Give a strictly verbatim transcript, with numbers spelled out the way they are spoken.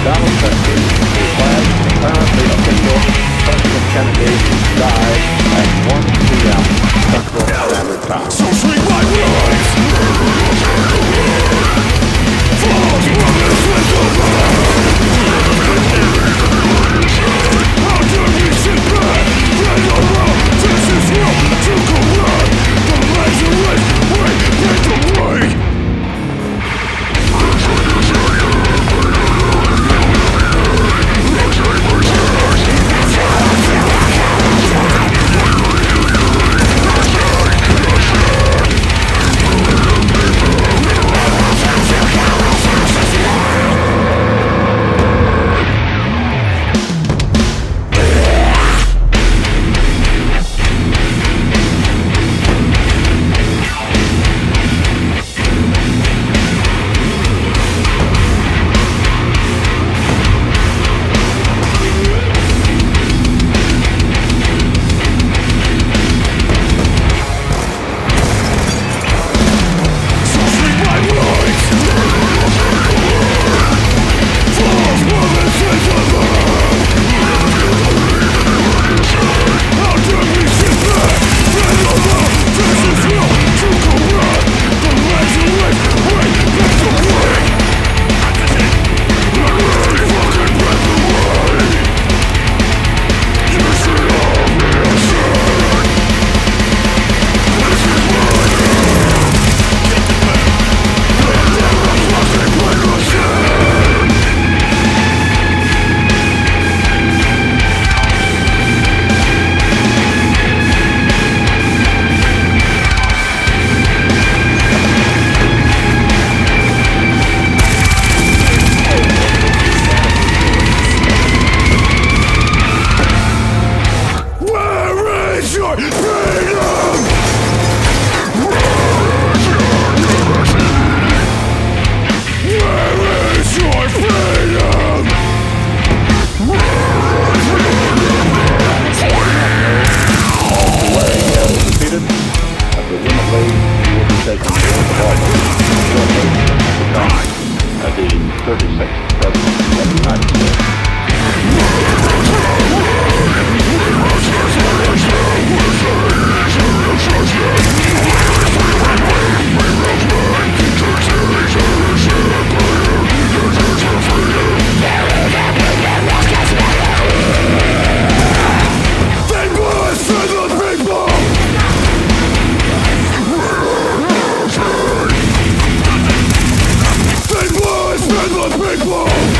Donald Trump, required apparently official President Kennedy died at one p m Central Standard Time. So sweet my words! Falls from this little world! How do we sit back? Play around, this is real to correct. The laser race, we break the way. People!